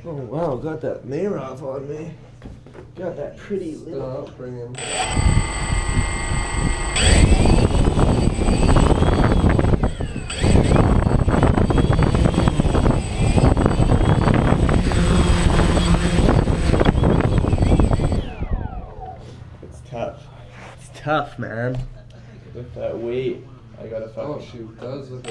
Oh wow, got that Mayrov on me. Got that pretty little. Stop bringing. It's tough. It's tough, man. With that weight, I gotta fucking. Oh shoot, that was looking.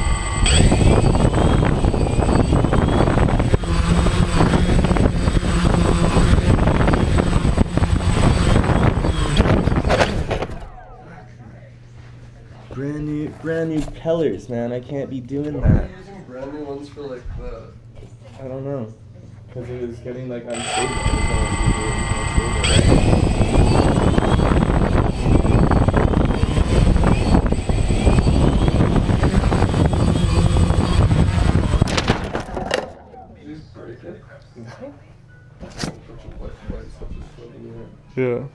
Brand new pellers, man. I can't be doing that. You're using brand new ones for like the. I don't know, because it was getting like unstable. Did you just break it? Yeah.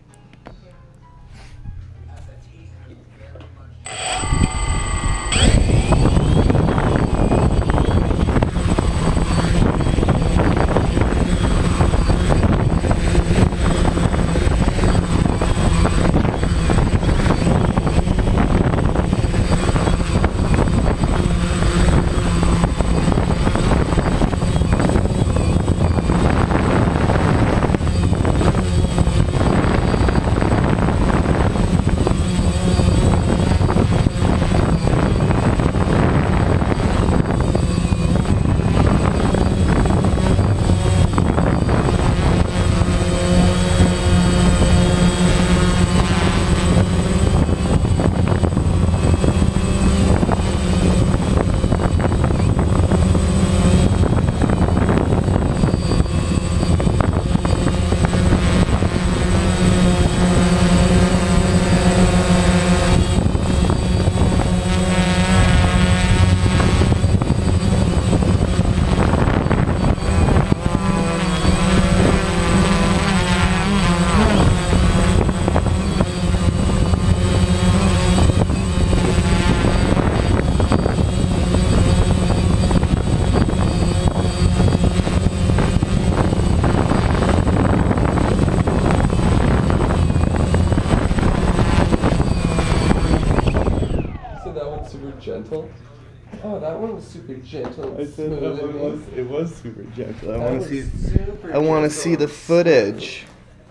Gentle. Oh, that one was super gentle. I said that one was. It was super gentle. I That want was to see. super I want to gentle. see the footage.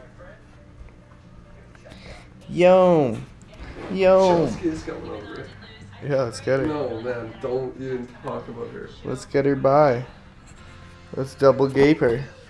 Yo. Chelsea's coming over. Yeah, let's get her. No, man, don't even talk about her. Let's get her by. Let's double gape her.